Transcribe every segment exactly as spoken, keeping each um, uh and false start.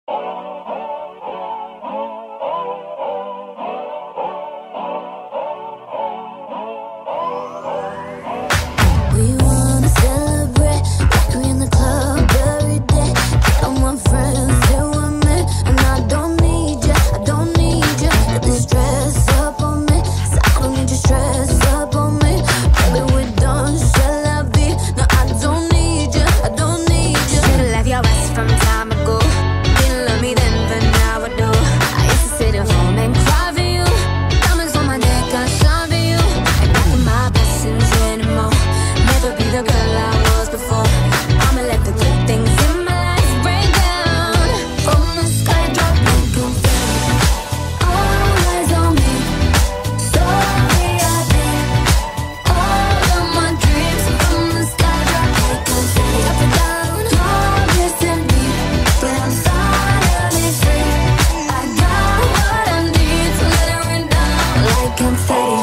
We wanna celebrate, like we in the club every day. All my friends here with me, and I don't need ya, I don't need ya. Got this stress up on me, so I don't need your stress up on me. Baby, we're done, shall I be? No, I don't need ya, I don't need ya. Should've left your ass from time ago. Didn't love me then, but now I do. I used to sit at home and cry for you. Diamonds on my neck, I shine for you. Ain't back in my blessings anymore. Never be the girl I was before. I'ma let the good things in my life break down. From the sky, drop like confetti. All eyes on me, so V I P. All of my dreams from the sky, drop like confetti. Up and down, you're missing me, but I'm finally free. I got what I need, so let it rain down like confetti.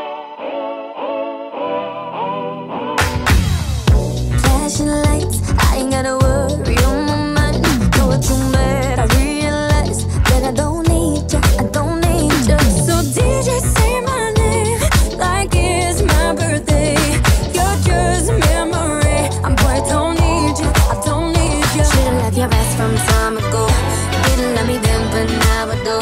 Flashing lights, I ain't gotta worry on my mind. Know what you mad, I realize that I don't need ya, I don't need ya. So D J say my name like it's my birthday. You're just memory, I'm boy, I don't need ya, I don't need ya. Should've left your ass from time ago. Didn't love me then, but now I do.